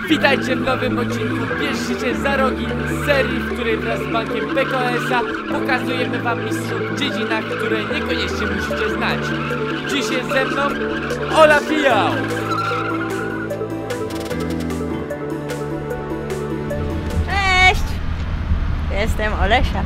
Witajcie w nowym odcinku Bierz życie za rogi z serii, w której wraz z bankiem PKS-a pokazujemy wam mistrzów w dziedzinach, które niekoniecznie musicie znać. Dziś jest ze mną Ola Fijał. Cześć! Jestem Olesia.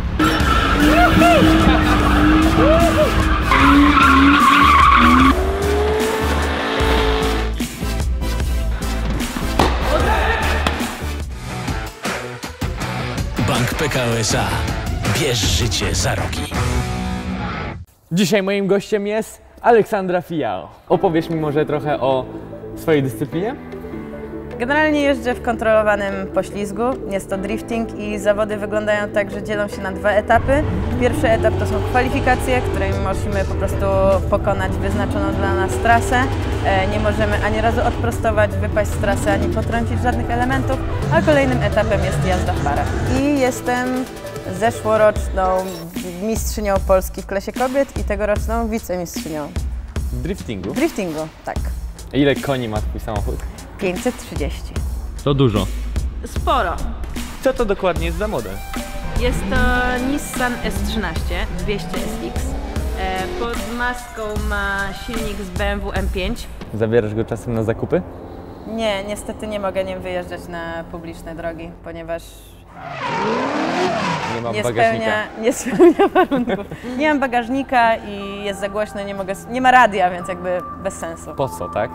Bank Pekao S.A. Bierz życie za rogi. Dzisiaj moim gościem jest Aleksandra Fijał. Opowiesz mi może trochę o swojej dyscyplinie? Generalnie jeżdżę w kontrolowanym poślizgu. Jest to drifting i zawody wyglądają tak, że dzielą się na dwa etapy. Pierwszy etap to są kwalifikacje, którymi musimy po prostu pokonać wyznaczoną dla nas trasę. Nie możemy ani razu odprostować, wypaść z trasy, ani potrącić żadnych elementów, a kolejnym etapem jest jazda w parach. I jestem zeszłoroczną mistrzynią Polski w klasie kobiet i tegoroczną wicemistrzynią. Driftingu? Driftingu, tak. Ile koni ma twój samochód? 530. To dużo. Sporo. Co to dokładnie jest za model? Jest to Nissan S13 200 SX. Pod maską ma silnik z BMW M5. Zabierasz go czasem na zakupy? Nie, niestety nie mogę nim wyjeżdżać na publiczne drogi, ponieważ Nie mam nie bagażnika. spełnia warunków. Nie mam bagażnika i jest za głośno, nie ma radia, więc jakby bez sensu. Po co, tak?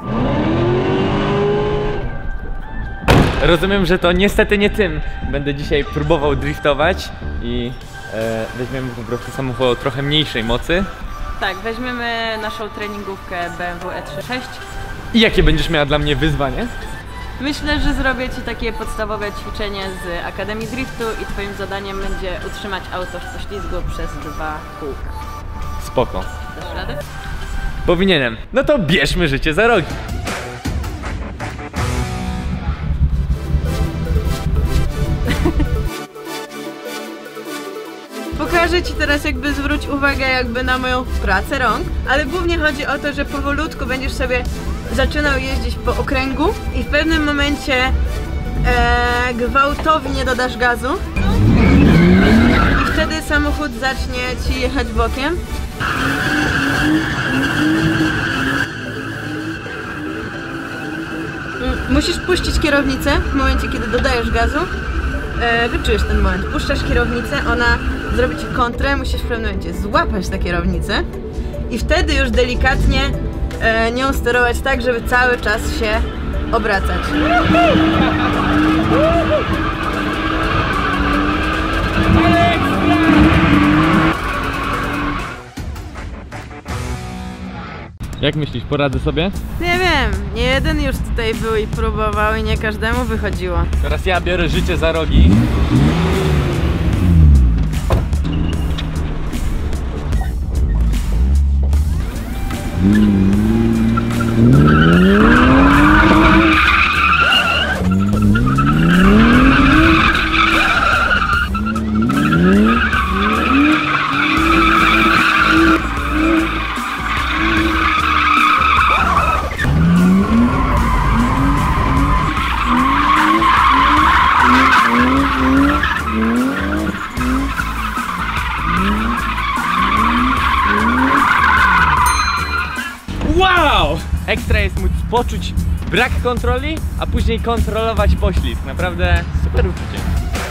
Rozumiem, że to niestety nie tym będę dzisiaj próbował driftować i weźmiemy po prostu samochód o trochę mniejszej mocy. Tak, weźmiemy naszą treningówkę BMW E36. I jakie będziesz miała dla mnie wyzwanie? Myślę, że zrobię Ci takie podstawowe ćwiczenie z Akademii Driftu i Twoim zadaniem będzie utrzymać auto w poślizgu przez 2 kółka. Spoko. Dasz radę? Powinienem. No to bierzmy życie za rogi. Pokażę Ci teraz zwróć uwagę na moją pracę rąk, ale głównie chodzi o to, że powolutku będziesz sobie zaczynał jeździć po okręgu i w pewnym momencie gwałtownie dodasz gazu i wtedy samochód zacznie Ci jechać bokiem. Musisz puścić kierownicę w momencie, kiedy dodajesz gazu. Wyczujesz ten moment, puszczasz kierownicę, ona zrobi Ci kontrę, musisz w pewnym momencie złapać tę kierownicę i wtedy już delikatnie nią sterować tak, żeby cały czas się obracać. Jak myślisz, poradzę sobie? Nie wiem, nie jeden już tutaj był i próbował i nie każdemu wychodziło. Teraz ja biorę życie za rogi. Wow! Ekstra jest móc poczuć brak kontroli, a później kontrolować poślizg. Naprawdę super uczucie.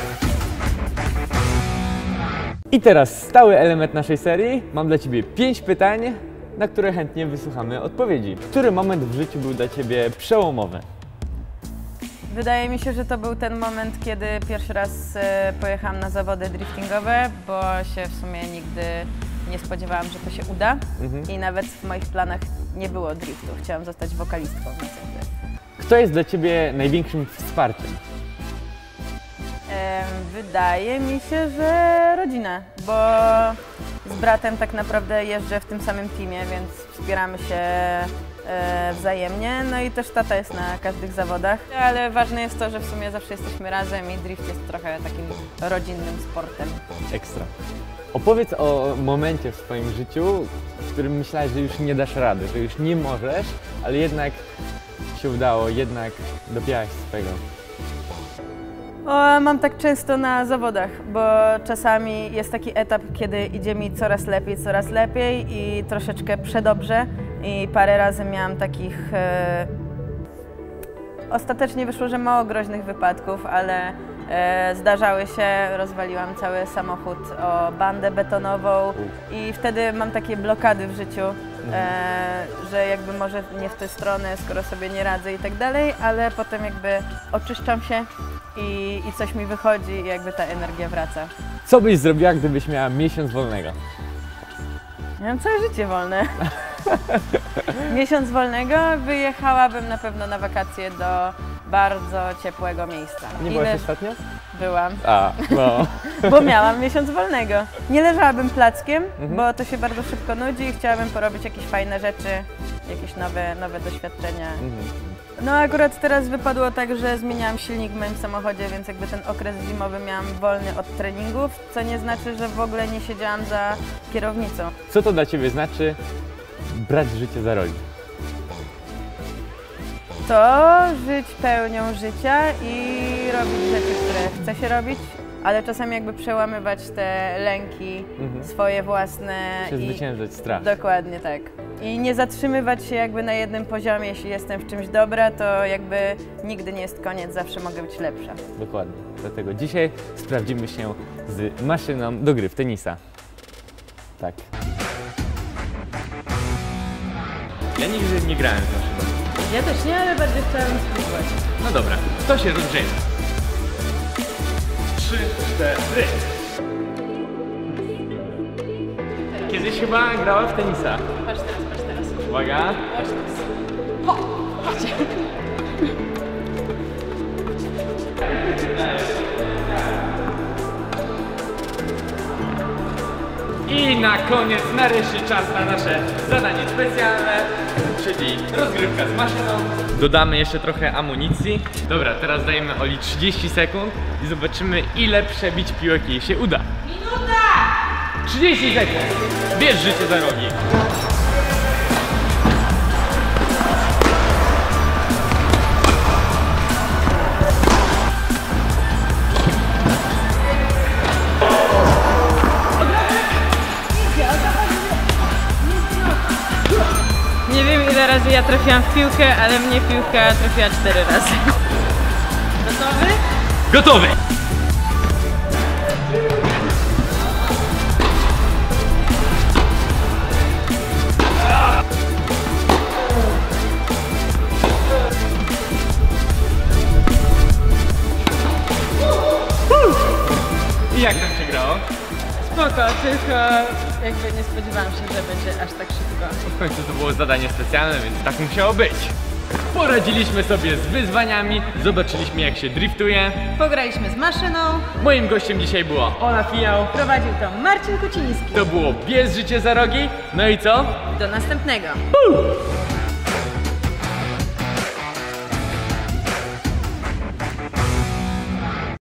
I teraz stały element naszej serii. Mam dla Ciebie 5 pytań, na które chętnie wysłuchamy odpowiedzi. Który moment w życiu był dla Ciebie przełomowy? Wydaje mi się, że to był ten moment, kiedy pierwszy raz pojechałam na zawody driftingowe, bo się w sumie nigdy nie spodziewałam, że to się uda i nawet w moich planach nie było driftu. Chciałam zostać wokalistką, więc jakby. Kto jest dla Ciebie największym wsparciem? Wydaje mi się, że rodzina, bo z bratem tak naprawdę jeżdżę w tym samym teamie, więc wspieramy się wzajemnie. No i też tata jest na każdych zawodach, ale ważne jest to, że w sumie zawsze jesteśmy razem i drift jest trochę takim rodzinnym sportem. Ekstra. Opowiedz o momencie w swoim życiu, w którym myślałeś, że już nie dasz rady, że już nie możesz, ale jednak się udało, jednak dobijałaś swego. O, mam tak często na zawodach, bo czasami jest taki etap, kiedy idzie mi coraz lepiej i troszeczkę przedobrze i parę razy miałam takich ostatecznie wyszło, że mało groźnych wypadków, ale zdarzały się, rozwaliłam cały samochód o bandę betonową i wtedy mam takie blokady w życiu, że jakby może nie w tę stronę, skoro sobie nie radzę i tak dalej, ale potem jakby oczyszczam się i coś mi wychodzi i jakby ta energia wraca. Co byś zrobiła, gdybyś miała miesiąc wolnego? Ja mam całe życie wolne. Miesiąc wolnego, wyjechałabym na pewno na wakacje do bardzo ciepłego miejsca. Nie byłaś ostatnio? Byłam, A, no. bo miałam miesiąc wolnego. Nie leżałabym plackiem, bo to się bardzo szybko nudzi i chciałabym porobić jakieś fajne rzeczy, jakieś nowe doświadczenia. No akurat teraz wypadło tak, że zmieniałam silnik w moim samochodzie, więc jakby ten okres zimowy miałam wolny od treningów, co nie znaczy, że w ogóle nie siedziałam za kierownicą. Co to dla Ciebie znaczy brać życie za rogi? To żyć pełnią życia i robić rzeczy, które chce się robić, ale czasami jakby przełamywać te lęki swoje własne. Zwyciężać strach. Dokładnie tak. I nie zatrzymywać się jakby na jednym poziomie, jeśli jestem w czymś dobra, to jakby nigdy nie jest koniec, zawsze mogę być lepsza. Dokładnie. Dlatego dzisiaj sprawdzimy się z maszyną do gry w tenisa. Tak. Ja nigdy nie grałem z maszyną. Ja też nie, ale bardziej chciałam spróbować. No dobra, to się rozgrzejmy. 3, 4. Kiedyś chyba grała w tenisa. Patrz teraz. Uwaga. Patrz teraz. Ho! Chodźcie. I na koniec nareszcie czas na nasze zadanie specjalne, czyli rozgrywka z maszyną. Dodamy jeszcze trochę amunicji. Dobra, teraz dajemy Oli 30 sekund i zobaczymy, ile przebić piłek jej się uda. Minuta! 30 sekund! Bierz życie za rogi! Nie wiem, ile razy ja trafiłam w piłkę, ale mnie piłka trafiła 4 razy. Gotowy? Gotowy! I jak tam się grało? Spoko, tylko jakby nie spodziewałam się, że będzie aż tak szybko. W końcu to było zadanie specjalne, więc tak musiało być. Poradziliśmy sobie z wyzwaniami, zobaczyliśmy jak się driftuje. Pograliśmy z maszyną, Moim gościem dzisiaj była Ola Fijał. prowadził to Marcin Kuciński. To było Bierz życie za rogi. No i co? Do następnego.